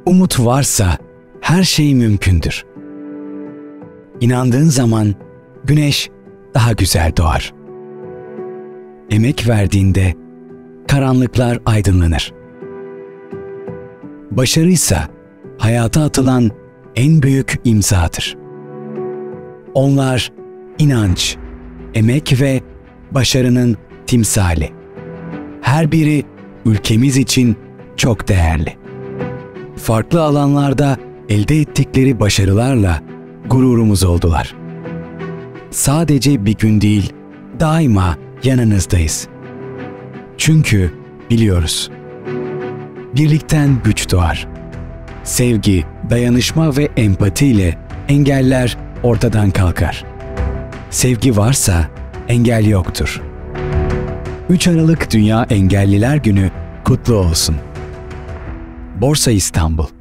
Umut varsa her şey mümkündür. İnandığın zaman güneş daha güzel doğar. Emek verdiğinde karanlıklar aydınlanır. Başarıysa hayata atılan en büyük imzadır. Onlar inanç, emek ve başarının timsali. Her biri ülkemiz için çok değerli. Farklı alanlarda elde ettikleri başarılarla gururumuz oldular. Sadece bir gün değil, daima yanınızdayız. Çünkü biliyoruz, birlikten güç doğar. Sevgi, dayanışma ve empatiyle engeller ortadan kalkar. Sevgi varsa engel yoktur. 3 Aralık Dünya Engelliler Günü kutlu olsun. Borsa İstanbul.